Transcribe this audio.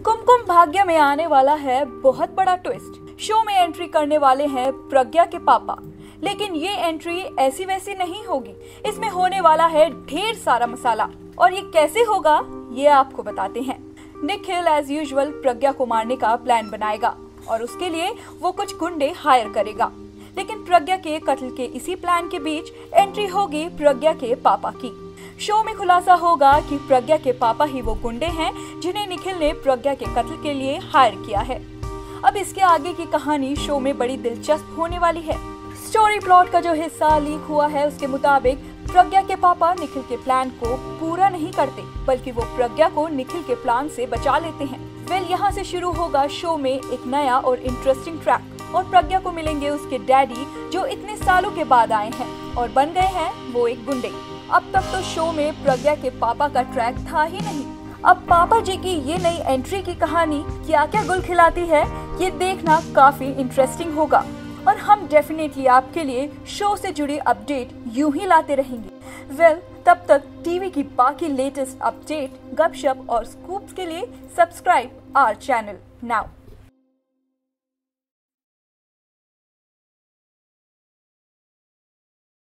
कुमकुम भाग्य में आने वाला है बहुत बड़ा ट्विस्ट। शो में एंट्री करने वाले हैं प्रज्ञा के पापा, लेकिन ये एंट्री ऐसी वैसी नहीं होगी। इसमें होने वाला है ढेर सारा मसाला, और ये कैसे होगा ये आपको बताते हैं। निखिल एज यूजुअल प्रज्ञा को मारने का प्लान बनाएगा और उसके लिए वो कुछ गुंडे हायर करेगा, लेकिन प्रज्ञा के कत्ल के इसी प्लान के बीच एंट्री होगी प्रज्ञा के पापा की। शो में खुलासा होगा कि प्रज्ञा के पापा ही वो गुंडे हैं जिन्हें निखिल ने प्रज्ञा के कत्ल के लिए हायर किया है। अब इसके आगे की कहानी शो में बड़ी दिलचस्प होने वाली है। स्टोरी प्लॉट का जो हिस्सा लीक हुआ है उसके मुताबिक प्रज्ञा के पापा निखिल के प्लान को पूरा नहीं करते, बल्कि वो प्रज्ञा को निखिल के प्लान से बचा लेते हैं। यहाँ से शुरू होगा शो में एक नया और इंटरेस्टिंग ट्रैक, और प्रज्ञा को मिलेंगे उसके डैडी जो इतने सालों के बाद आए हैं और बन गए हैं वो एक गुंडे। अब तक तो शो में प्रज्ञा के पापा का ट्रैक था ही नहीं। अब पापा जी की ये नई एंट्री की कहानी क्या क्या गुल खिलाती है ये देखना काफी इंटरेस्टिंग होगा, और हम डेफिनेटली आपके लिए शो से जुड़ी अपडेट यूं ही लाते रहेंगे। तब तक टीवी की बाकी लेटेस्ट अपडेट, गपशप और स्कूप्स के लिए सब्सक्राइब आवर चैनल नाउ।